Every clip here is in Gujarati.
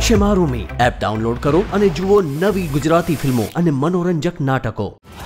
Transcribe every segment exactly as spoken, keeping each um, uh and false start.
છે મારું મી એપ ડાઉનલોડ કરો અને જુઓ નવી ગુજરાતી ફિલ્મો અને મનોરંજક નાટકો।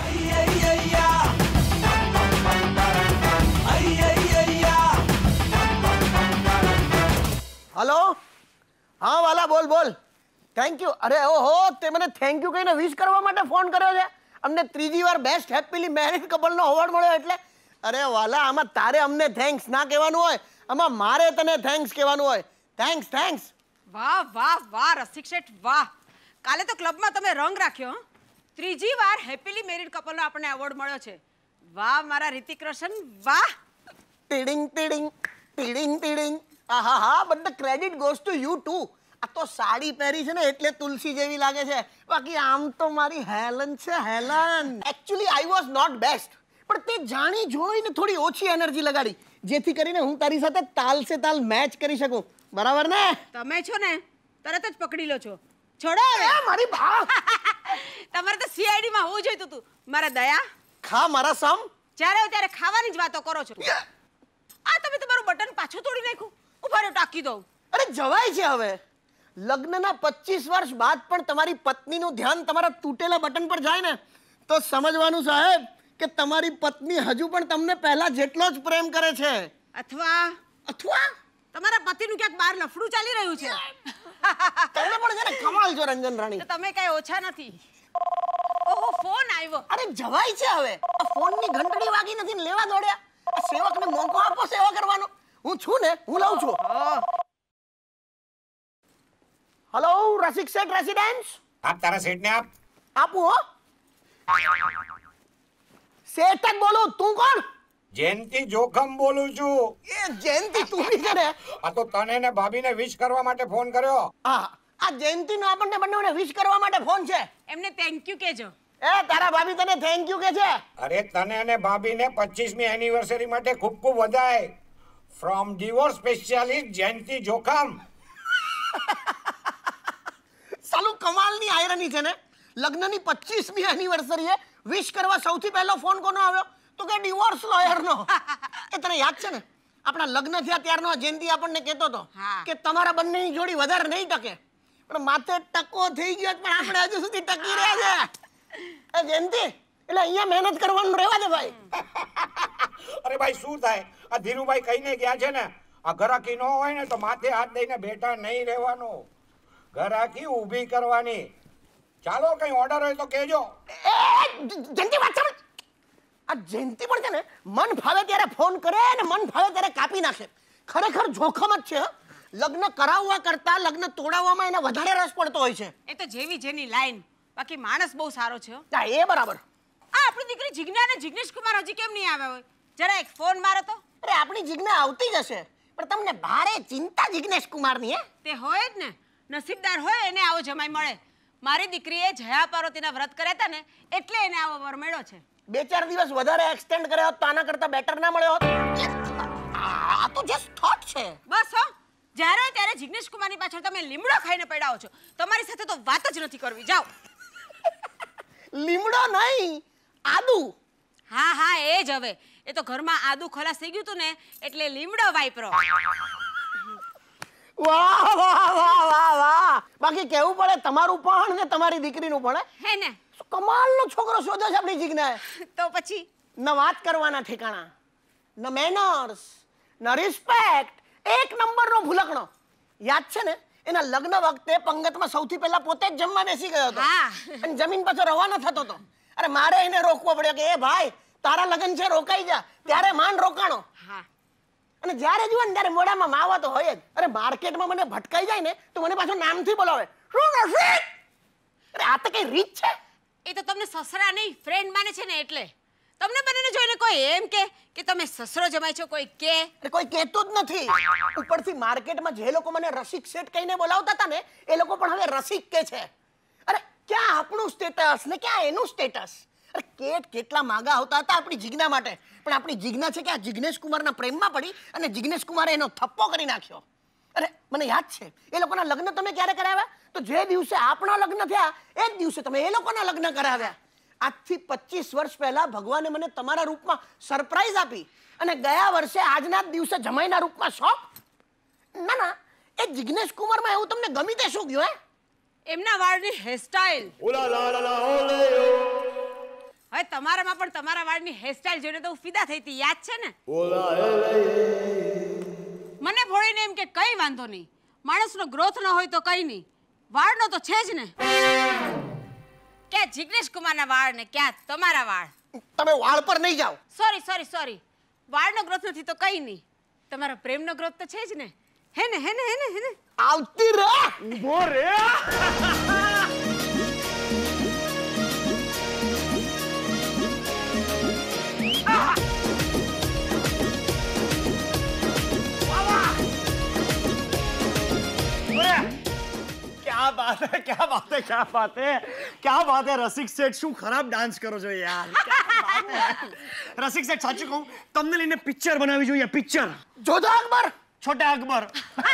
हेलो हाँ वाला बोल बोल थैंक यू। अरे ओहो ते मने थैंक यू कहीने विश करवा माटे फोन कर्यो छे। अमने त्रीजी वार बेस्ट हेपीली मैरिड कपल नो अवॉर्ड मळ्यो એટલે अरे वाला आमा तारे अमने थैंक्स ना कहेवानुं होय, आमा मारे तने थैंक्स कहेवानुं होय। Thanks thanks. वाह वाह वाह रसिक शेठ वाह, काले तो क्लब में तमे रंग राख्यो। त्रीजी वार हेपीली मैरिड कपल नो आपने अवॉर्ड मळ्यो छे। वाह मारा ऋतिक रोशन वाह। टीडिंग टीडिंग टीडिंग टीडिंग आहा हा but the credit goes to you too. आ तो साड़ी पहरी छे ने એટલે તુલસી જેવી લાગે છે, બાકી આમ તો મારી હેલન છે Helen. Actually I was not best, પણ તે જાણી જોઈને થોડી ઓછી એનર્જી લગાડી જેથી કરીને હું તારી સાથે તાલ સે તાલ મેચ કરી શકું, બરાબર ને? તમે છો ને તરત જ પકડી લો છો, છોડો હવે। એ મારી બા તમારે તો સીઆઈડી માં હોવું જોઈતું તું। મારા દયા ખા મારા સમ, જ્યારે ત્યારે ખાવાની જ વાતો કરો છો। આ તમે તમારું બટન પાછું તોડી નાખ્યું, ઉભા રહ્યો ટાકી દઉં। અરે જવાય છે હવે, લગ્નના પચીસ વર્ષ બાદ પણ તમારી પત્નીનું ધ્યાન તમારા તૂટેલા બટન પર જાય ને તો સમજવાનું સાહેબ કે તમારી પત્ની હજુ પણ તમને પહેલા જેટલો જ પ્રેમ કરે છે। અથવા અથવા તમારા પતિનું ક્યાંક બહાર લફડું ચાલી રહ્યું છે। તમને પણ છે ને કમાલ છો રંજન રાણી। તો તમે કઈ ઓછા નથી। ઓહો ફોન આવ્યો। અરે જવાય છે હવે, આ ફોનની ઘંટડી વાગી નથી ને લેવા દોડ્યા। આ સેવકને મોકો આપો સેવા કરવાનો, હું છું ને હું લઉં છું। हेलो रसिक सेठ रेसिडेंस। आप तारा सेठ ने आप आपू हो सेठ तक बोलो, तू कौन? जयंती जोखम बोलू છું। એ જયંતી તું ની છે ને? આ તો તને ને ભાભીને વિશ કરવા માટે ફોન કર્યો। હા આ જયંતી નો આપણને બંનેને વિશ કરવા માટે ફોન છે। એમને થેન્ક યુ કહેજો। એ તારા ભાભી તને થેન્ક યુ કે છે? અરે તને અને ભાભીને પચીસમી એનિવર્સરી માટે ખૂબ ખૂબ વધાઈ from divorce specialist Jayanti Jokham. સાલું કમાલની આયરની છે ને, લગ્નની પચીસમી એનિવર્સરીએ વિશ કરવા સૌથી પહેલો ફોન કોનો આવ્યો તો કે ડિવોર્સ લોયરનો। એ તને યાદ છે ને આપણા લગ્ન થયા ત્યારનો જયંતી આપણને કહેતો હતો કે તમારા બંનેની જોડી વધારે નહીં ટકે, પણ માથે ટકો થઈ ગયો પણ આપણે હજુ સુધી ટકી રહ્યા છે। એ જયંતી એટલે અહીંયા મહેનત કરવાનું રહેવા દે ભાઈ। અરે ભાઈ શું થાય, આ ધીરુભાઈ કહીને ગયા છે ને આ ઘરાકી ન હોય ને તો માથે હાથ દઈને બેઠા નહીં રહેવાનું, ઘરાકી ઊભી કરવાની। ચાલો કઈ ઓર્ડર હોય તો કહેજો। એ જયંતી વાત સમજ, આ જયંતી પણ છે ને મન ફાવે ત્યારે ફોન કરે ને મન ફાવે ત્યારે કાપી નાખે। ખરેખર જોખમ જ છે। લગ્ન કરાવવા કરતા લગ્ન તોડાવવામાં એને વધારે રસ પડતો હોય છે। એ તો જેવી જેની લાઈન, બાકી માણસ બહુ સારો છે। હા એ બરાબર। આ આપણી દીકરી જિજ્ઞા અને જિગ્નેશ કુમાર હજી કેમ નહીં આવ્યા હોય? જરા એક ફોન મારો તો। અરે આપણી જિજ્ઞા આવતી જ હશે, પણ તમને ભારે ચિંતા જિગ્નેશ કુમારની હે? તે હોય જ ને, નસીબદાર હોય એને આવો જમાઈ મળે। મારી દીકરીએ જયા પાર્વતીના વ્રત કર્યા હતા ને એટલે એને આવો વર મળ્યો છે। બે ચાર દિવસ વધારે એક્સટેન્ડ કર્યો હોત તો આના કરતા બેટર ના મળ્યો હોત। આ તો જસ્ટ થોટ છે। બસ હો, જ્યારે ત્યારે જિગ્નેશ કુમારની પાછળ તમે લીમડો ખાઈને પડ્યા છો। તમારી સાથે તો વાત જ નથી કરવી, જાઓ। લીમડો નહીં, આદુ। હા હા એ જ હવે, એ તો ઘરમાં આદુ ખલાસ થઈ ગયું હતું ને એટલે લીમડો વાપરો। વાહ વાહ વાહ વાહ વાહ, બાકી કેવું પડે તમારું પણ ને તમારી દીકરીનું પણ હે ને? કમાલનો છોકરો શોધ્યો છે આપણી જિજ્ઞાએ। તો પછી ન વાત કરવાના ઠેકાણા, ન મેનર્સ, ન રિસ્પેક્ટ, એક નંબરનો ભૂલકણો। યાદ છે ને એના લગ્ન વખતે પંગતમાં સૌથી પહેલા પોતે જ જમવા બેસી ગયો હતો અને જમીન પાછો રવાનો થતો હતો। અરે મારે એને રોકવો પડ્યો કે એ ભાઈ તારા લગ્ન છે રોકાઈ જા, ત્યારે માંડ રોકાણો। હા, અને જ્યારે જુઓ ને ત્યારે મોઢામાં માવા તો હોય જ। અરે માર્કેટમાં મને ભટકાઈ જાય ને તો મને પાછો નામથી બોલાવે, શું રસિક? અરે આ તો કઈ રીત છે? એ તો તમને સસરા નહીં ફ્રેન્ડ માને છે ને એટલે। તમને બંનેને જોઈને કોઈ એમ કે કે તમે સસરો જમાઈ છો, કોઈ કે? અરે કોઈ કહેતું જ નથી। ઉપરથી માર્કેટમાં જે લોકો મને રસિક શેઠ કહીને બોલાવતા હતા ને એ લોકો પણ હવે રસિક કે છે। અરે ક્યાં આપણું સ્ટેટસ ને ક્યાં એનું સ્ટેટસ? અરે કેટ કેટલા માગા આવતા હતા આપણી જિજ્ઞા માટે, પણ આપણી જિજ્ઞા છે કે આ જિગ્નેશ કુમારના પ્રેમમાં પડી અને જિગ્નેશ કુમારે એનો થપ્પો કરી નાખ્યો। અરે મને યાદ છે એ લોકોના લગ્ન તમે ક્યારે કરાવ્યા? તો જે દિવસે આપણા લગ્ન થયા એ જ દિવસે તમે એ લોકોના લગ્ન કરાવ્યા। આજથી પચીસ વર્ષ પહેલા ભગવાને મને તમારા રૂપમાં સરપ્રાઈઝ આપી અને ગયા વર્ષે આજના જ દિવસે જમાઈના રૂપમાં શોખ। ના ના એ જિગ્નેશ કુમારમાં એવું તમને ગમી તે શું ગયું હે? એમના વાળની હેરસ્ટાઈલ. હવે તમારામાં પણ તમારા વાળની હેરસ્ટાઈલ જોઈને તો હું ફિદા થઈ હતી, યાદ છે ને? મને ફોડીને એમ કે કઈ વાંધો નહીં, માણસનો ગ્રોથ ન હોય તો કઈ નહીં, વાળનો તો છે જ ને. ક્યાં જિગ્નેશ કુમારના વાળ ને ક્યાં તમારા વાળ. તમે વાળ પર નહીં જાઓ. સોરી સોરી સોરી, વાળનો ગ્રોથ નથી તો કઈ નહીં, તમારા પ્રેમનો ગ્રોથ તો છે જ ને. હે ને હે ને હે ને હે ને આવતી રે ઉભો રે. क्या बात है, क्या बात है, क्या बात है, क्या बात है रसिक सेठ, શું ખરાબ ડાન્સ કરો છો યાર. રસિક સેઠ સાચું કહું, તમને લઈને પિક્ચર બનાવી જોઈએ, પિક્ચર. જોધા અકબર, છોટા અકબર.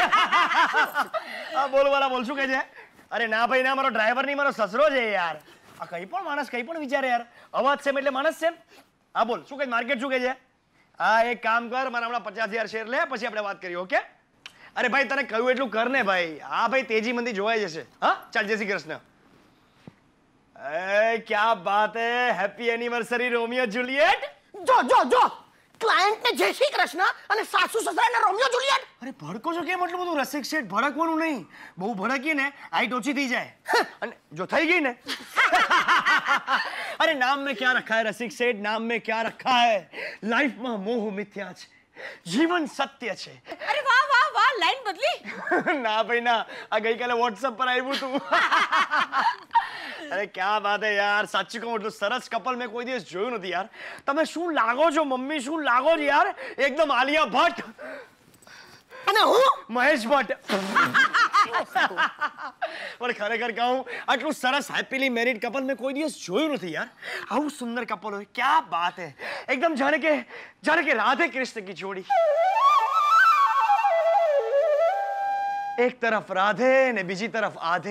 હા બોલ વાલા બોલ, શું કહે છે? અરે ના ભાઈ ના, મારો ડ્રાઈવર નહીં, મારો સસરો છે યાર. આ કઈ પણ માણસ કઈ પણ વિચારે યાર, અવાજ સેમ એટલે માણસ સેમ. હા બોલ, શું કહે માર્કેટ, શું કહે છે? હા એક કામ કર, મારા હમણાં પચાસ હજાર શેર લે, પછી આપણે વાત કરીએ. ઓકે? અરે ભાઈ તને કહ્યું એટલું કર ને ભાઈ. હા ભાઈ તેજી મંદી જોવાઈ જશે. હા ચાલ, જય શ્રી કૃષ્ણ. એ ક્યા બાત હે, હેપી એનિવર્સરી રોમિયો જુલિયટ. જો જો જો ક્લાયન્ટ ને જય શ્રી કૃષ્ણ અને સાસુ સસરાને રોમિયો જુલિયટ. અરે ભડકો છો કેમ એટલું બધું રસિક શેઠ? ભડકવાનું નહીં, બહુ ભડકીએ ને હાઈટ ઓછી થઈ જાય. અને જો થઈ ગઈ ને અરે નામ में क्या रखा है रसिक सेठ, नाम में क्या रखा है, લાઈફમાં મોહ મિથ્યા છે, જીવન સત્ય છે. અરે વાહ વાહ વાહ, લાઈન બદલી. ના ભાઈ ના, આ ગઈકાલે વોટ્સએપ પર આવ્યું હતું. અરે ક્યાં વાત હે યાર, સાચું કહું એટલું સરસ કપલ મેં કોઈ દિવસ જોયું નથી યાર. તમે શું લાગો છો મમ્મી, શું લાગો છો યાર, એકદમ આલિયા ભટ્ટ અને હું મહેશ ભટ્ટ. પણ ખરેખર કહું, આટલું સરસ હેપીલી મેરીડ કપલ મેં કોઈ દિવસ જોયું નથી યાર. આવું સુંદર કપલ હોય, ક્યાં બાત હે, એકદમ જાણે કે જાણે કે રાધે કૃષ્ણ की जोड़ी. એક તરફ રાધે ને બીજી તરફ આધે.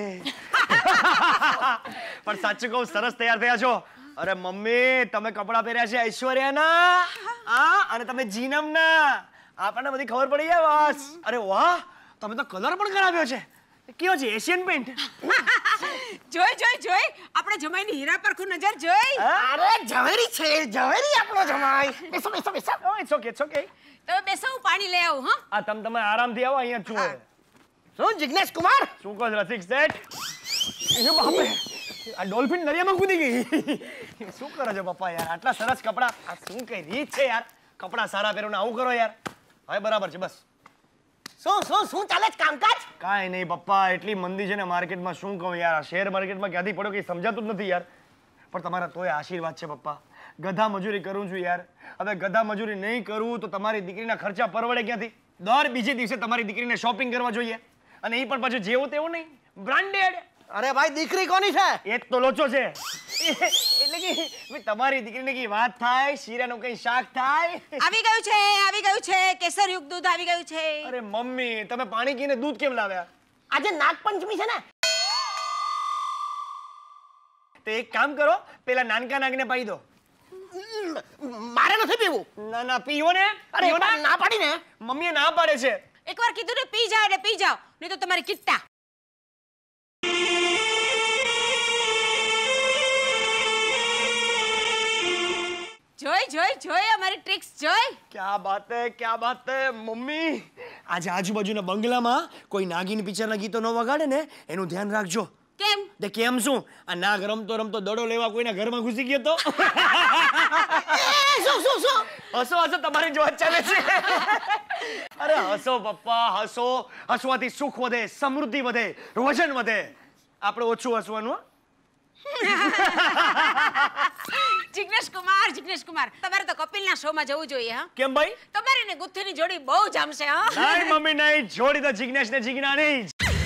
પણ સાચું કહું, સરસ તૈયાર થયા છો. અરે મમ્મી, તમે કપડા પહેર્યા છે ઐશ્વર્યાના, હા, અને તમે જીનમના. આપણને બધી ખબર પડી જાય બસ. અરે વાહ, તમે તો કલર પણ કરાવ્યો છે. કયો છે, એશિયન પેન્ટ? જોઈ જોઈ જોઈ આપણે જમાઈની હીરા પર ખુ નજર જોઈ. અરે ઝવેરી છે, ઝવેરી આપણો જમાઈ. બેસો બેસો બેસો. Oh it's okay, it's okay. તમે બેસો, હું પાણી લઈ આવું. હા આ તમે તમે આરામથી આવો, અહીંયા છું. શું જિગ્નેશ કુમાર? શું કહો છો રસિક શેઠ? એ બાપરે, આ ડોલ્ફિન દરિયામાં કૂદી ગઈ. શું કરો છો પપ્પા યાર, આટલા સરસ કપડા, આ શું કઈ રીત છે યાર, કપડા સારા પહેરો ને આવું કરો યાર. હવે બરાબર છે બસ. શું શું શું ચાલે છે કામકાજ? કાંઈ નહીં પપ્પા, એટલી મંદી છે ને માર્કેટમાં, શું કહું યાર, આ શેર માર્કેટમાં ક્યાંથી પડ્યો કંઈ સમજાતું જ નથી યાર. પણ તમારા તોય આશીર્વાદ છે પપ્પા. ગધા મજૂરી કરું છું યાર. હવે ગધા મજૂરી નહીં કરું તો તમારી દીકરીના ખર્ચા પરવડે ક્યાંથી? દર બીજે દિવસે તમારી દીકરીને શોપિંગ કરવા જોઈએ, અને એ પણ પાછું જેવું તેવું નહીં, બ્રાન્ડેડ. અરે ભાઈ, દીકરી કોની છે? એ જ તો લોચો છે. એટલે કે ભાઈ તમારી દીકરીને કઈ વાત થાય, શીરાનું કઈ શાક થાય. આવી ગયું છે, આવી ગયું છે, કેસર યુક્ત દૂધ આવી ગયું છે. અરે મમ્મી, તમે પાણી કીને દૂધ કેમ લાવ્યા? આજે નાગપંચમી છે ને. તો એક કામ કરો, પેલા નાનકા નાગને પાઈ દો. મારે નથી પીવું. ના ના પીવો ને. અરે પીવો ને. ના પાડી ને. મમ્મીએ ના પાડે છે. એકવાર કીધું ને પી જાઓ એટલે પી જાઓ, નહીં તો તમારી કિટ્ટા. જોઈ જોઈ જોઈ અમારી ટ્રિક્સ જોઈ. ક્યા બાત હે, ક્યા બાત હે મમ્મી. આજે આજુબાજુના બંગલામાં કોઈ નાગિન પિક્ચરના ગીતો ન વગાડે ને એનું ધ્યાન રાખજો. કેમ? તે કેમ શું, આ નાગ રમતો રમતો દડો લેવા કોઈના ઘરમાં ઘૂસી ગયો તો? શું શું શું? હસો હસો, તમારી જ વાત ચાલે છે. અરે હસો પપ્પા, હસો. હસવાથી સુખ વધે, સમૃદ્ધિ વધે, વજન વધે. આપણે ઓછું હસવાનું. જિગ્નેશ કુમાર, જિગ્નેશ કુમાર, તમારે તો કપિલના શોમાં જવું જોઈએ. હા કેમ ભાઈ? તમારી ને ગુથ્થીની જોડી બહુ જામશે. હા નહીં મમ્મી નહીં, જોડી તો જિગ્નેશ ને જીગના નહીં.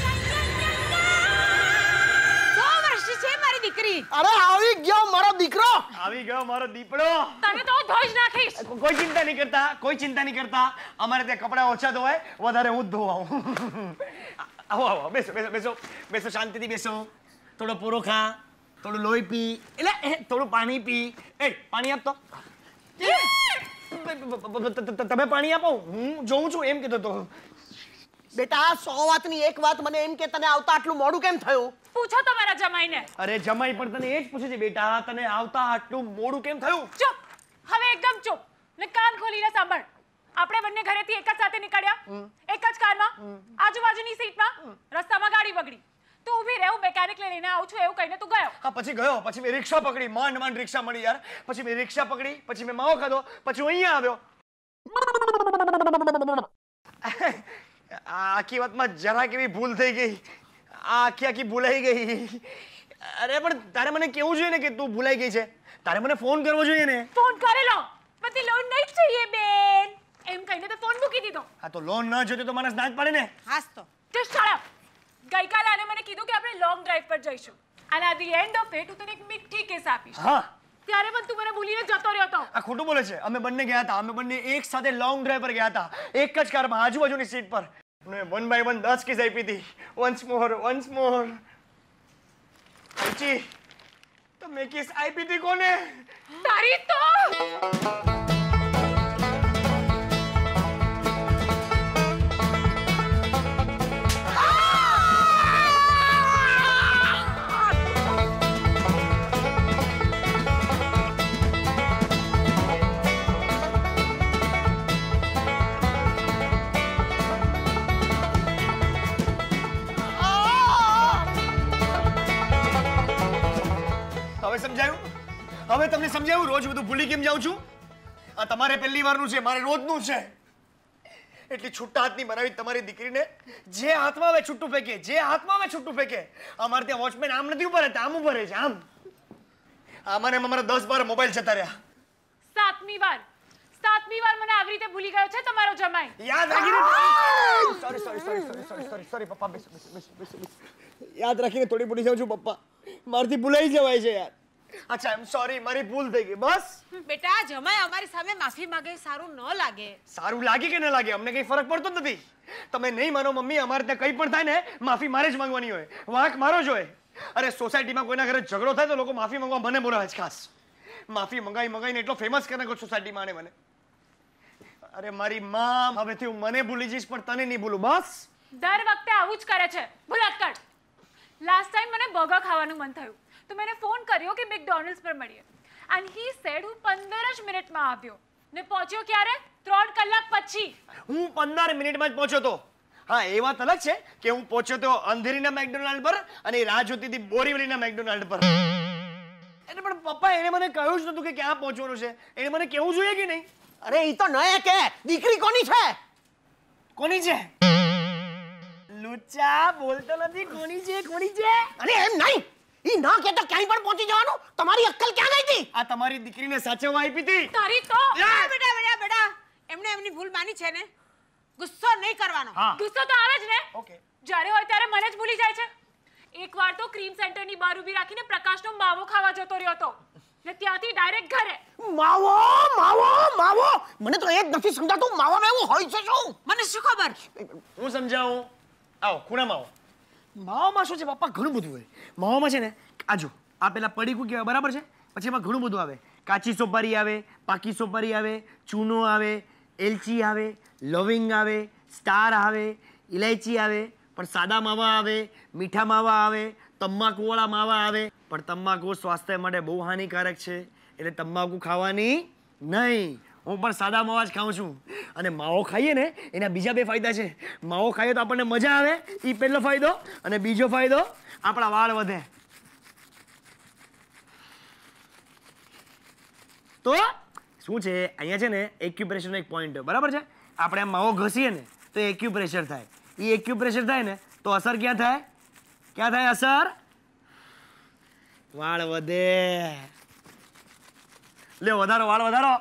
સો વર્ષની છે મારી દીકરી. અરે આવી ગયો મારો દીકરો. આવી ગયો મારો દીપડો. તને તો ધોઈ જ નાખીશ. કોઈ ચિંતા નહીં કરતા, કોઈ ચિંતા નહીં કરતા. અમારે ત્યાં કપડા ઓછા ધોવાય, વધારે હું જ ધોવાઉં. આવો આવો, બેસો બેસો બેસો બેસો, શાંતિથી બેસો. થોડો પૂરો ખા, થોડું લોહી પી, એટલે થોડું પાણી પી. એ પાણી આપતો. તમે પાણી આપો, હું જોઉં છું એમ કીધું તો. બેટા સો વાતની એક વાત મને એમ કે તને આવતા આટલું મોડું કેમ થયું? પૂછો તમારા જમાઈને. અરે જમાઈ પણ તને એ જ પૂછે છે બેટા, તને આવતા આટલું મોડું કેમ થયું? ચૂપ, હવે એકદમ ચૂપ ને કાન ખોલીને સાંભળ. આપણે બંને ઘરેથી એક જ સાથે નીકળ્યા, એક જ કારમાં, આજુબાજુની સીટમાં. રસ્તામાં ગાડી બગડી, તું ઊભી રહે, હું મેકેનિક લઈને આવું છું એવું કહીને તું ગયો. હા પછી ગયો, પછી મેં રિક્ષા પકડી, માંડ માંડ રિક્ષા મળી યાર. પછી મેં રિક્ષા પકડી, પછી મેં માવો ખાધો, પછી હું અહીંયા આવ્યો. આ આખી વાતમાં જરા કેવી ભૂલ થઈ ગઈ, આ આખી આખી ભૂલાઈ ગઈ. અરે પણ તારે મને કેવું જોઈએ ને કે તું ભૂલાઈ ગઈ છે? તારે મને ફોન કરવો જોઈએ ને. ફોન કરેલો, પછી લોન નહીં चाहिए બેન એમ કહીને તો ફોન મૂકી દીધો. હા તો લોન ન જોતી તો માણસ ના જ પાડે ને. હાસ તો જસ્ટ શટ અપ. ગઈકાલે આને મને કીધું કે આપણે લોંગ ડ્રાઈવ પર જઈશું અને at the end of it હું તને એક મીઠી કેસ આપીશ. હા ત્યારે પણ તું મને ભૂલીને જતો રહ્યો હતો. આ ખોટું બોલે છે. અમે બંને ગયા હતા, અમે બંને એક સાથે લોંગ ડ્રાઈવ પર ગયા હતા, એક જ કારમાં, આજુબાજુની સીટ પર. મેં વન બાય વન દસ કિસ આપી હતી. વન્સ મોર વન્સ મોર. પંચી તમે કિસ આપી હતી કોને? તારી તો હવે સમજાયું? હવે તમને સમજાયું રોજ બધું ભૂલી કેમ જાઉં છું? આ તમારે પહેલી વારનું છે, મારે રોજનું છે. એટલી છૂટા હાથની બનાવી તમારી દીકરીને, જે હાથમાં આવે છૂટું ફેંકે, જે હાથમાં આવે છૂટું ફેંકે. અમારે ત્યાં વોચમેન આમ નથી ઉભા રહેતા, આમ ઉભા રહે છે, આમ. આમાં ને અમારા દસ બાર મોબાઈલ જતા રહ્યા. સાતમી વાર સાતમી વાર મને આવી રીતે ભૂલી ગયો છે તમારો જમાઈ. યાદ રાખીને sorry sorry sorry sorry sorry sorry sorry પપ્પા બેસો બેસો બેસો બેસો. યાદ રાખીને થોડી ભૂલી જાઉં છું પપ્પા, મારથી ભૂલાઈ જવાય છે યાર. અચ્છા આઈ એમ સોરી, મારી ભૂલ થઈ ગઈ બસ. બેટા જમાઈ અમારી સામે માફી માંગે સારું ન લાગે. સારું લાગે કે ન લાગે અમને કઈ ફરક પડતો જ નથી. તમે નહીં માનો મમ્મી, અમારે ત્યાં કંઈ પણ થાય ને માફી મારે જ માંગવાની હોય, વાંક મારો જ હોય. અરે સોસાયટીમાં કોઈના ઘરે ઝઘડો થાય તો લોકો માફી માંગવા મને બોલાવે છે ખાસ. માફી મંગાઈ મંગાઈને એટલો ફેમસ કરી નાખો સોસાયટીમાં આને મને. અરે મારી માં, હવેથી હું મને ભૂલી જઈશ પણ તને નહીં ભૂલું બસ. દર વખતે આવું જ કરે છે, ભૂલત કર. લાસ્ટ ટાઈમ મને બર્ગર ખાવાનું મન થયું તો મેં ફોન કર્યો કે મેકડોનલ્ડ્સ પર મળીએ એન્ડ હી સેડ હું પંદર જ મિનિટમાં આવ્યો ને પહોંચ્યો ક્યારે? ત્રણ કલાક પછી. હું પંદર મિનિટમાં જ પહોંચ્યો તો. હા એ વાત અલગ છે કે હું પહોંચ્યો તો અંધેરીના મેકડોનાલ્ડ પર અને રાહ જોતી હતી બોરીવલીના મેકડોનાલ્ડ પર. એટલે પણ પપ્પા એને મને કહ્યું જ નતું કે ક્યાં પહોંચવાનું છે. એને મને કહેવું જોઈએ કે નહીં? અરે ઈ તો નય કે દીકરી કોની છે? કોની છે? લુચ્ચા બોલતો નથી. કોની છે? કોની છે? અરે એમ નહીં, ઈ ના કે તો ક્યાંય પણ પહોંચી જવાનું. તમારી અક્કલ ક્યાં ગઈ હતી? આ તમારી દીકરીને સાચવવા આપી હતી. તારી તો બેટા બેટા બેટા એમને એમની ભૂલ માની છે ને, ગુસ્સો નહીં કરવાનો. હા ગુસ્સો તો આવે જ ને. ઓકે. જ્યારે હોય ત્યારે મને જ ભૂલી જાય છે. એકવાર તો ક્રીમ સેન્ટરની બહાર ઊભી રાખીને પ્રકાશનો માવો ખાવા જતો રહ્યો હતો ને ત્યાંથી ડાયરેક્ટ ઘરે. માવો માવો માવો, મને તો એ જ નથી સમજાતું માવામાં એવું હોય છે શું? મને શું ખબર? હું સમજાવું. આવો ખૂણામાં આવો. માવામાં શું છે પપ્પા? ઘણું બધું હોય માવામાં છે ને. આજો આ પેલા પડીકું કહેવાય બરાબર છે, પછી એમાં ઘણું બધું આવે. કાચી સોપારી આવે, પાકી સોપારી આવે, ચૂનો આવે, એલચી આવે, લવિંગ આવે, સ્ટાર આવે, ઇલાયચી આવે, પણ સાદા માવા આવે, મીઠા માવા આવે, તંબાકુવાળા માવા આવે. પણ તંબાકુ સ્વાસ્થ્ય માટે બહુ હાનિકારક છે એટલે તંબાકુ ખાવાની નહીં. હું પણ સાદા માવા જ ખાઉં છું. અને માવો ખાઈએ ને એના બીજા બે ફાયદા છે. માવો ખાઈએ તો આપણને મજા આવે, એ પહેલો ફાયદો. અને બીજો ફાયદો, આપણા વાળ વધે. તો શું છે અહીંયા છે ને એક્યુપ્રેશરનો એક પોઈન્ટ બરાબર છે. આપણે માવો ઘસીએ ને તો એક્યુપ્રેશર થાય. એ એક્યુપ્રેશર થાય ને તો અસર ક્યાં થાય? ક્યાં થાય અસર? વાળ વધે. લ્યો વધારો, વાળ વધારો.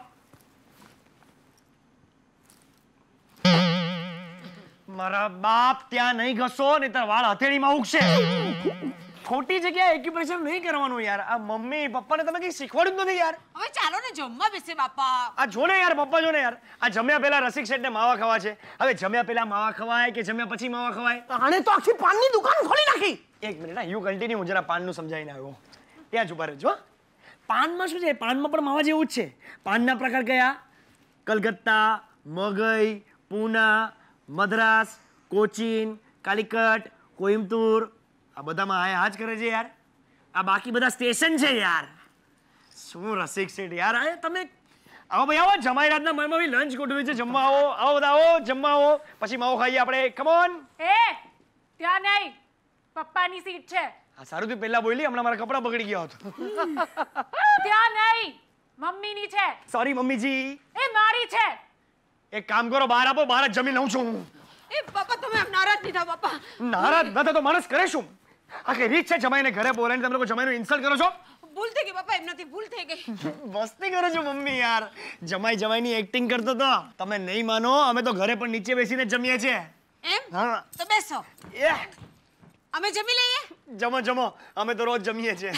મારા બાપ ત્યાં નહીં ઘસો ને તાર વાળ હથેળીમાં ઉગશે. ખોટી જગ્યાએ એક્યુપ્રેશર નહીં કરવાનું યાર. આ મમ્મી પપ્પાને તમે કઈ શીખવાડ્યું જ નથી યાર. હવે ચાલો ને જમવા બેસે બાપા. આ જો ને યાર પપ્પા જો ને યાર, આ જમ્યા પહેલા રસિક શેઠને માવા ખાવા છે. હવે જમ્યા પહેલા માવા ખવાય કે જમ્યા પછી માવા ખવાય? આણે તો આખી પાનની દુકાન ખોલી નાખી. એક મિનિટ હા, યુ કન્ટિન્યુ. હું જરા પાનનું સમજાવીને આવ્યો. ત્યાં જ ઉભા રહેજો. પાનમાં શું છે? પાનમાં પણ માવા જેવું જ છે. પાનના પ્રકાર કયા? કલકત્તા, મગઈ, પૂના, મદ્રાસ, કોચીન, કાલિકટ, કોઈમ્બતુર આ બધામાં આયા જ કરે છે યાર. આ બાકી બધા સ્ટેશન છે યાર. શું રસિક શેઠ યાર, આ તમે આવો ભાઈ આવો, જમાઈ રાતના મનમાં લંચ ગોઠવી છે, જમવા આવો, આવો બધા આવો, જમવા આવો, પછી માવો ખાઈએ આપણે. Come on. એ ત્યાં નહીં, પપ્પાની સીટ છે. હા સારું તું પહેલા બોલી, હમણાં મારા કપડાં બગડી ગયા હતા. ત્યાં નહીં, મમ્મીની છે. સોરી મમ્મીજી. એ મારી છે. એક કામ કરો, બહાર આપો, બહાર જ જમી લઉં છું હું. એ પપ્પા તમે આમ નારાજ નહીં થાઓ પપ્પા. નારાજ ન થાય તો માણસ કરે શું? આ કઈ રીત છે જમાઈને ઘરે બોલાવીને તમે લોકો જમાઈનું ઇન્સલ્ટ કરો છો? ભૂલ થઈ ગઈ પપ્પા, એમનાથી ભૂલ થઈ ગઈ. મસ્તી કરો છો મમ્મી યાર. જમાઈ જમાઈની એક્ટિંગ કરતો તો. તમે નહીં માનો, અમે તો ઘરે પણ નીચે બેસીને જમીએ છીએ. એમ? હા. તો બેસો. એ અમે જમી લઈએ. જમો જમો, અમે તો રોજ જમીએ છીએ.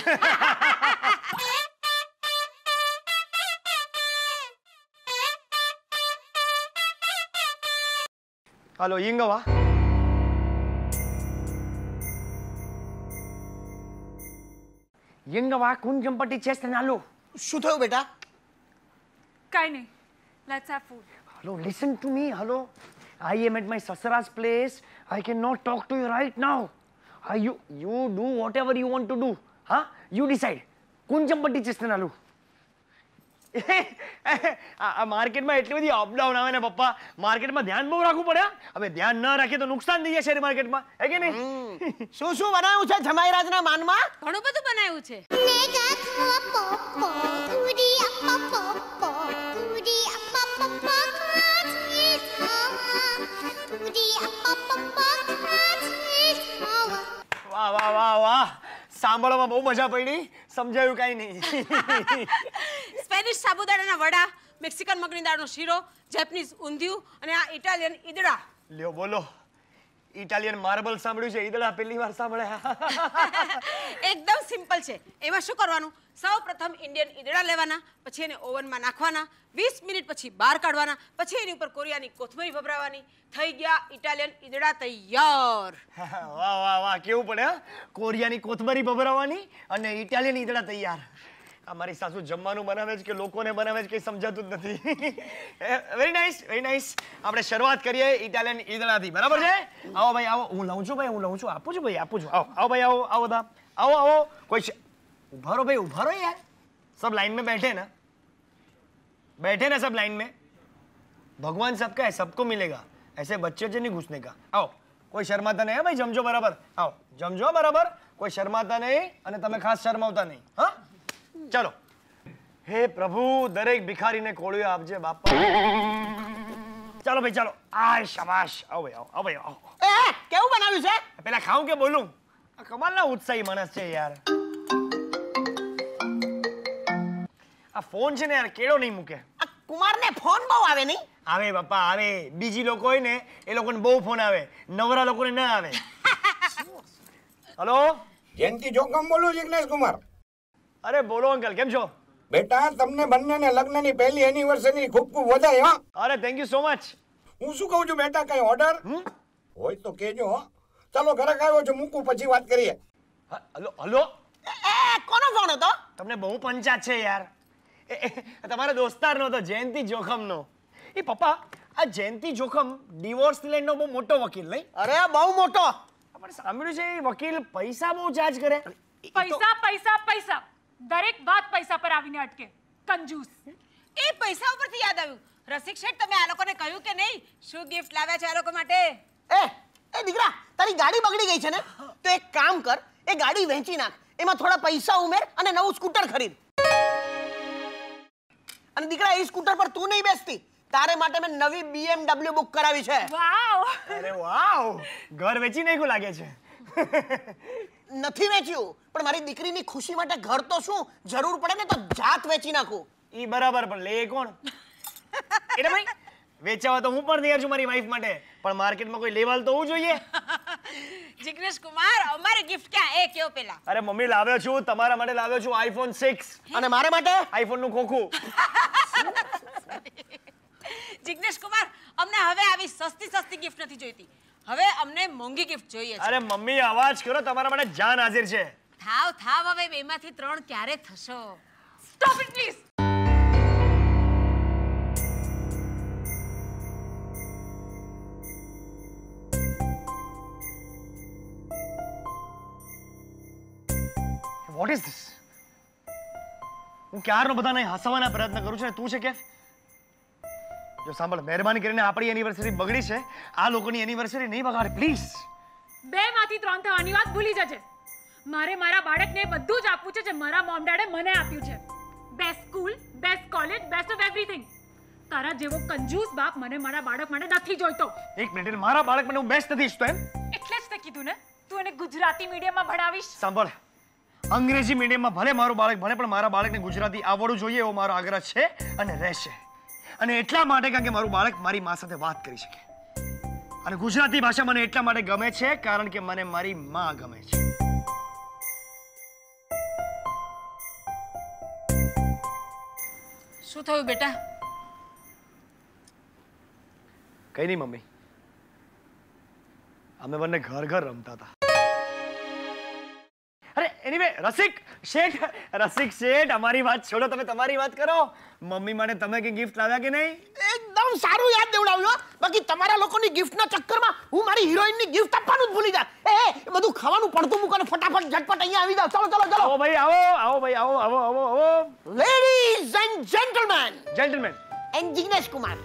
హలో ఇంగవా ఇంగవా కుంజం పట్టి చేస్తున్నాను. શું થયું બેટા? કઈ નહીં, let's have food. Hello, listen to me. Hello, I am at my sasara's place. I cannot talk to you right now. Uh, you you do whatever you want to do. Huh? You decide. కుంజం పట్టి చేస్తున్నాను. આ માર્કેટમાં એટલી બધી અપડાઉન આવે ને પપ્પા, માર્કેટમાં ધ્યાન બહુ રાખવું પડે. હવે ધ્યાન ન રાખીએ તો નુકસાન થઈ જાય શેર માર્કેટમાં, હે કે નહીં? શું શું બનાવ્યું છે જમાઈરાજના માનમાં? ઘણું બધું બનાવ્યું છે. વાહ વાહ વાહ વાહ, સાંભળવામાં બહુ મજા પડી, સમજાયું કઈ નહીં. સ્પેનિશ સાબુદાણાના વડા, મેક્સિકન મગની દાળનો શીરો, જેપનીઝ ઊંધિયું અને આ ઇટાલિયન ઈદડા. લ્યો બોલો, ઇટાલિયન માર્બલ સાંભળ્યું છે, ઈદડા પહેલી વાર સાંભળ્યા. એકદમ સિમ્પલ છે. એમાં શું કરવાનું? સૌ પ્રથમ ઇન્ડિયન ઈદડા લેવાના, પછી એને ઓવનમાં નાખવાના, વીસ મિનિટ પછી બહાર કાઢવાના, પછી એની ઉપર કોરિયાની કોથમરી ભભરાવાની. થઈ ગયા ઇટાલિયન ઈદડા તૈયાર. વાહ વાહ વાહ, કેવું પડે હા? કોરિયાની કોથમરી ભભરાવાની અને ઇટાલિયન ઈદડા તૈયાર. આ મારી સાસુ જમવાનું બનાવે છે કે લોકોને બનાવે છે કઈ સમજાતું જ નથી. Very nice, very nice. આપણે શરૂઆત કરીએ ઇટાલિયન ઈદડાથી, બરાબર છે? આવો ભાઈ આવો, હું લઉં છું ભાઈ, હું લઉં છું, આપું છું ભાઈ, આપું છું. આવો આવો ભાઈ, આવો આવો બધા, આવો આવો. કોઈ ઉભા રહો ભાઈ, ઉભા રહો યાર. सब लाइन में बैठे ना, बैठे ना सब लाइन में. भगवान सबका है, सबको मिलेगा. ऐसे बच्चे से नहीं घुसने का. आओ, કોઈ શરમાતા નહીં ભાઈ, જમજો બરાબર. આવો જમજો બરાબર, કોઈ શરમાતા નહીં અને તમે ખાસ શરમાવતા નહીં. હા ચાલો. હે પ્રભુ, દરેક ભિખારીને કોળિયો આપજે બાપા. ચાલો ભાઈ ચાલો. આય શાબાશ. આવો ભાઈ આવો, આવો ભાઈ આવો. એ કેવું બનાવ્યું છે? પેલા ખાઉં કે બોલું? આ કમાલના ઉત્સાહી માણસ છે યાર. આ ફોન છે ને યાર, કેળો નહીં મૂકે. આ કુમારને ફોન બહુ આવે નહીં? આવે બાપા આવે. બીજી લોકો હોય ને એ લોકોને બહુ ફોન આવે, નવરા લોકોને ના આવે. હલો, જયંતિ જોખમ બોલું, જિગ્નેશ કુમાર. અરે બોલો અંકલ, કેમ છો? બેટા, તમને બંનેને લગ્નની પહેલી એનિવર્સરી ખૂબ ખૂબ વધાય. હા, અરે થેન્ક યુ સો મચ. હું શું કહું છું બેટા, કઈ ઓર્ડર હોય તો કેજો. હો, ચાલો ઘરે આવ્યો છું, મૂકું, પછી વાત કરીએ. હલો હલો, એ કોનો ફોન હતો? તમને બહુ પંચાત છે યાર. તમારા દોસ્તારનો હતો, જયંતિ જોખમનો. એ પપ્પા, આ જયંતિ જોખમ ડિવોર્સ લેન્ડનો બહુ મોટો વકીલ નહીં? અરે બહુ મોટો. આપણે સાંભળ્યું છે એ વકીલ પૈસા બહુ ચાર્જ કરે. પૈસા પૈસા પૈસા, દરેક વાત પૈસા પર આવીને અટકે. કંજૂસ. એ પૈસા ઉપરથી યાદ આવ્યું, રસિક શેઠ તમે આ લોકોને કહ્યું કે નહીં શું ગિફ્ટ લાવ્યા છે આ લોકો માટે? એ એ દીકરા, તારી ગાડી બગડી ગઈ છે ને, તો એક કામ કર, એ ગાડી વેચી નાખ, એમાં થોડા પૈસા ઉમેર અને નવું સ્કૂટર ખરીદ. અને દીકરા, એ સ્કૂટર પર તું નહીં બેસતી, તારે માટે મેં નવી બીએમડબલ્યુ બુક કરાવી છે. વાવ. અરે વાવ, ઘર વેચી નાખ્યું લાગે છે. નથી વેચ્યું, પણ મારી દીકરીની ખુશી માટે ઘર તો શું, જરૂર પડે ને તો જાત વેચી નાખું. ઈ બરાબર, પણ લે કોણ? એટલે ભાઈ વેચાવા તો હું પણ તૈયાર છું મારી વાઈફ માટે, પણ માર્કેટમાં કોઈ લેવાલ તો હોવું જોઈએ. જિગ્નેશ કુમાર, અમારે ગિફ્ટ ક્યાં એ કયો પેલા? અરે મમ્મી, લાવ્યો છું તમારા માટે, લાવ્યો છું આઈફોન સિક્સ. અને મારા માટે આઈફોન નું ખોખું. જિગ્નેશ કુમાર, અમને હવે આવી સસ્તી સસ્તી ગિફ્ટ નથી જોઈતી, હવે અમને મોંઘી ગિફ્ટ જોઈએ છે. અરે મમ્મી, અવાજ કરો, તમારા માટે જાન હાજર છે. થાવ થાવ, હવે બેમાંથી ત્રણ ક્યારે થશો? Stop it please. What is this? હું ક્યારનો બધાને હસાવવાના પ્રયત્ન કરું છું ને તું છે કે? જો સાંભળ, મહેરબાની કરીને આપણી એનિવર્સરી બગડી છે, આ લોકોની એનિવર્સરી નહીં બગાડ પ્લીઝ. બે માંથી ત્રણ થવાની વાત ભૂલી જજે. મારે મારા બાળકને બધું જ આપવું છે જે મારા મોમ ડેડે મને આપ્યું છે. Best school, best college, best of everything. તારા જેવો કંજૂસ બાપ મને મારા બાળક માટે નથી જોઈતો. એક મિનિટ, મારા બાળક મને હું બેસ્ટ નથી ઈચ્છતો એમ? એટલે જ તે કીધું ને તું એને ગુજરાતી મીડિયમમાં ભણાવીશ. સાંભળ, અંગ્રેજી મીડિયમમાં ભલે મારું બાળક ભણે પણ મારા બાળકને ગુજરાતી આવડવું જોઈએ એવો મારો આગ્રહ છે અને રહેશે. અને એટલા માટે કારણ કે મારું બાળક મારી મા સાથે વાત કરી શકે. અને ગુજરાતી ભાષા મને એટલા માટે ગમે છે કારણ કે મને મારી મા ગમે છે. શું થયું બેટા? કઈ નહીં મમ્મી, અમે બંને ઘર ઘર રમતા હતા. અરે એનીવે રસિક શેઠ, રસિક શેઠ અમારી વાત છોડો, તમે તમારી વાત કરો. મમ્મી માટે તમે કઈ ગિફ્ટ લાવ્યા કે નહીં? એકદમ સારું યાદ દેવડાવ્યો. બાકી તમારા લોકોની ગિફ્ટના ચક્કરમાં હું મારી હિરોઈનની ગિફ્ટ આપવાનું જ ભૂલી જાય. એ એ બધું ખાવાનું પડતું મૂકો ને ફટાફટ ઝટપટ અહીંયા આવી જાવ. ચલો ચલો ચલો. આવો ભાઈ, આવો આવો ભાઈ, આવો આવો આવો આવો. Ladies and gentlemen, gentlemen and Jignesh Kumar,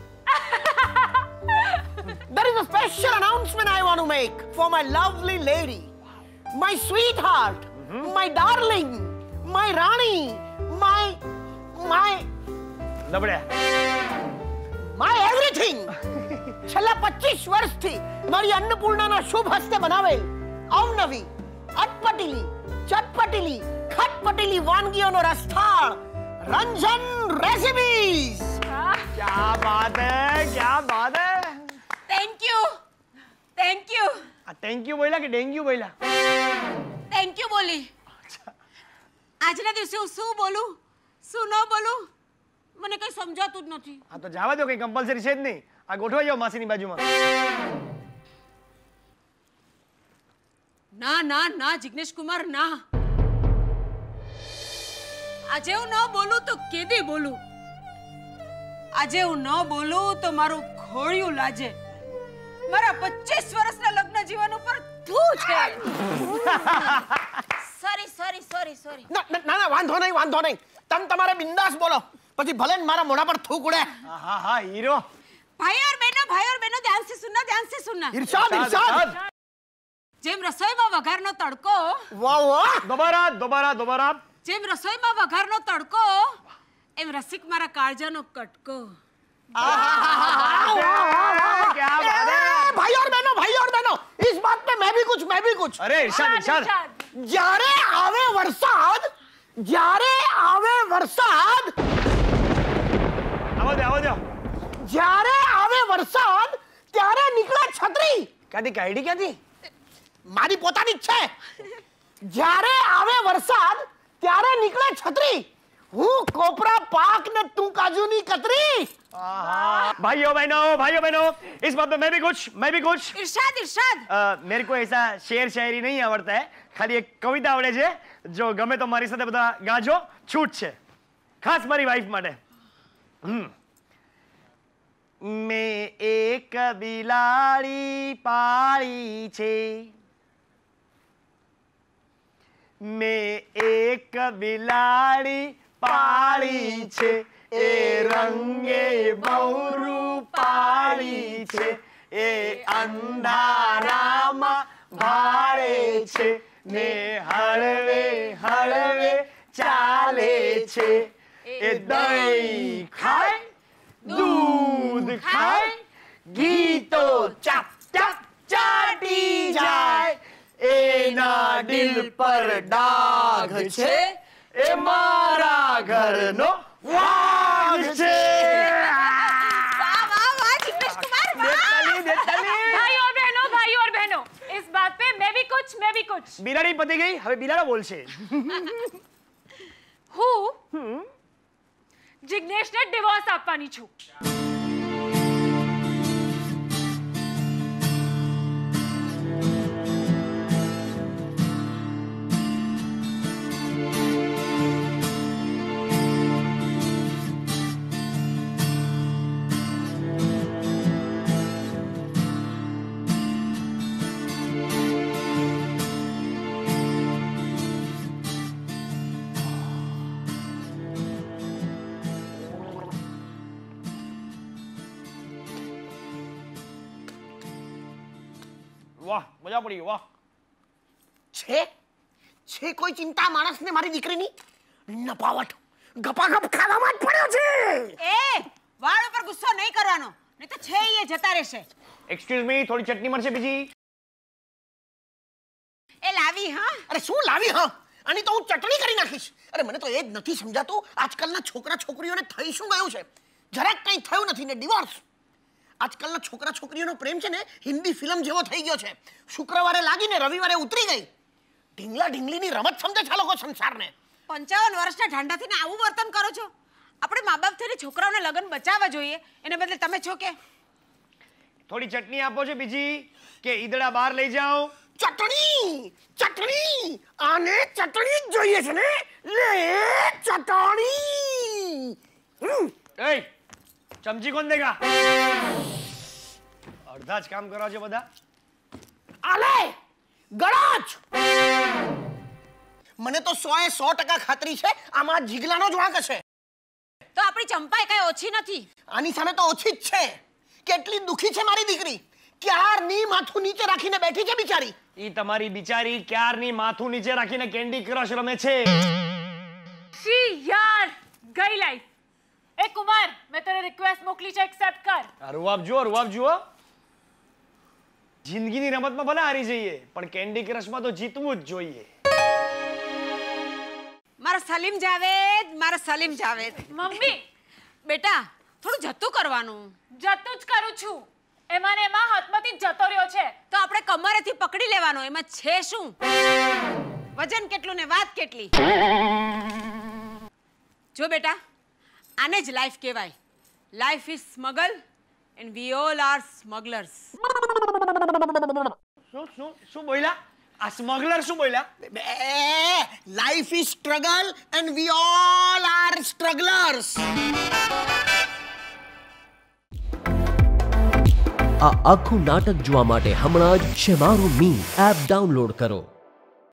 there is a special announcement I want to make for my lovely lady, my sweetheart, mm-hmm. my darling, my Rani, my my લબડ્યા, my everything. છેલ્લા પચીસ વર્ષથી મારી અન્નપૂર્ણાના શુભ હસ્તે બનાવેલ અવનવી, અટપટીલી, ચટપટીલી, ખટપટીલી વાનગીઓનો રસથાળ રંજન રેસિપીઝ. ક્યા બાત હે, ક્યા બાત હે. Thank you, thank you. આ થેન્ક યુ બોલ્યા કે ડેન્ગ્યુ બોલ્યા? થેન્ક યુ બોલી. આજના દિવસે હું શું બોલું શું ન બોલું મને કઈ સમજાતું જ નથી. આ તો જવા દો, કઈ કમ્પલસરી છે જ નહીં. આ ગોઠવાઈ જાઓ માસીની બાજુમાં. ના ના ના જિગ્નેશ કુમાર ના. આજે હું ન બોલું તો કેદી બોલું? આજે હું ન બોલું તો મારું ખોળિયું લાજે. મારા પચીસ વર્ષના લગ્ન જીવન ઉપર થૂ છે. Sorry sorry sorry sorry. ના ના ના વાંધો નહીં વાંધો નહીં. તમ તમારે બિંદાસ બોલો, પછી ભલે ને મારા મોઢા પર થૂક ઉડે. હા હા હીરો. ભાઈ और बहनों भाई और बहनों ध्यान से सुनना ध्यान से सुनना. ઇરશાદ ઇરશાદ. જેમ રસોઈમાં વઘારનો તડકો, વાહ વાહ. દોબારા દોબારા દોબારા. જેમ રસોઈમાં વઘારનો તડકો, એમ રસિક મારા કાળજાનો કટકો. क्या बात है. भाई और बहनों भाई और बहनों, इस बात पे मैं भी कुछ मैं भी कुछ. અરે ઇરશાદ ઇરશાદ. જ્યારે આવે વરસાદ, જ્યારે આવે વરસાદ, આવો દે આવો દે. જ્યારે આવે વરસાદ ત્યારે નીકળે છત્રી. ક્યાંથી કાઢી ક્યાંથી? મારી પોતાની જ છે. જ્યારે આવે વરસાદ ત્યારે નીકળે છત્રી, હું કોપરા પાક ને તું કાજુની કતરી. भाइयों बहनों भाइयों बहनों, इस बात में मैं भी कुछ मैं भी कुछ. इरशाद इरशाद. मेरे को ऐसा शेर शायरी नहीं आवड़ता है, खाली एक कविता आवड़े છે જો ગમે તો મારી સાથે બધા ગાજો. છૂટ છે ખાસ મારી વાઈફ માટે. મેં એક બિલાડી પાળી છે, મેં એક બિલાડી પાળી છે, એ રંગે બહુ પાળી છે, એ અંધારામાં ભાળે છે ને હળવે હળવે ચાલે છે, એ દહીં ખાય દૂધ ખાય ઘી તો ચાપ ચાપ ચાટી જાય, એના દિલ પર ડાઘ છે, એ મારા ઘરનો વાઘ છે. वाह वाह वाह जिग्नेश कुमार वाह. भाई और बहनों भाई और बहनों, इस बात पे मैं भी कुछ मैं भी कुछ. બિલાડી પતી ગઈ, હવે બિલાડો બોલશે. હું જિગ્નેશને ડિવોર્સ આપવાની છું. મજા પડી વાહ. છે છે કોઈ ચિંતા માણસને મારી દીકરીની? નપાવટ ગપાગપ ખાવામાં જ પડ્યો છે. એ વાળ ઉપર ગુસ્સો નહીં કરવાનો, નહીં તો છે એ જતા રહેશે. એક્સક્યુઝ મી, થોડી ચટણી મળશે બીજી? એ લાવી હા. અરે શું લાવી હા? આની તો હું ચટણી કરી નાખીશ. અરે મને તો એ જ નથી સમજાતું આજકાલના છોકરા છોકરીઓને થઈ શું ગયું છે. જરાક કંઈ થયું નથી ને ડિવોર્સ. આજકાલના છોકરા છોકરીઓનો પ્રેમ છે ને હિન્દી ફિલ્મ જેવો થઈ ગયો છે. શુક્રવારે લાગીને રવિવારે ઉતરી ગઈ. ઢીંગલા ઢીંગલીની રમત સમજે છે આ લોકો સંસારને. પંચાવન વર્ષના ઠંડા થઈને આવું વર્તન કરો છો? આપણે મા બાપ થઈને છોકરાઓને લગ્ન બચાવવા જોઈએ, એને બદલે તમે છો કે? થોડી ચટણી આપો છો બીજી કે ઈદડા બહાર લઈ જાઓ? ચટણી ચટણી આને ચટણી જ જોઈએ છે ને. લે ચટણી. હમ. એ ચમચી કોણ દેગા? અડધા જ કામ કરો છો બધા. આલે ગળાચ. મને તો સો એ સો ટકા ખાતરી છે આમાં જીગલાનો જ વાંક છે. તો આપણી ચંપા કઈ ઓછી નથી. આની સામે તો ઓછી જ છે. કેટલી દુખી છે મારી દીકરી. ક્યારની માથું નીચે રાખીને બેઠી છે બિચારી. ઈ તમારી બિચારી ક્યારની માથું નીચે રાખીને કેન્ડી ક્રશ રમે છે. શી યાર ગઈ લાઈફ. એ કુમાર, મેં તને રિક્વેસ્ટ મોકલી છે, એક્સેપ્ટ કર. આ રૂવાબ જુઓ, રૂવાબ જુઓ. જિંદગીની રમતમાં ભલે હારી જઈએ પણ કેન્ડી ક્રશમાં તો જીતવું જ જોઈએ. મારા સલીમ જાવેદ, મારા સલીમ જાવેદ. મમ્મી બેટા થોડું જતું કરવાનું. જતું જ કરું છું. એમાં ને એમાં હાથમાંથી જતો રહ્યો છે. તો આપણે કમરેથી પકડી લેવાનો. એમાં છે શું? વજન કેટલું ને વાત કેટલી. જો બેટા, આને જ લાઈફ કહેવાય. Life is smuggle and we all are smugglers. શું શું શું બોલ્યા? આ સ્મગલર શું બોલ્યા? Life is struggle and we all are strugglers. આ આખું નાટક જોવા માટે હમણાં જ શેમારો મી એપ ડાઉનલોડ કરો.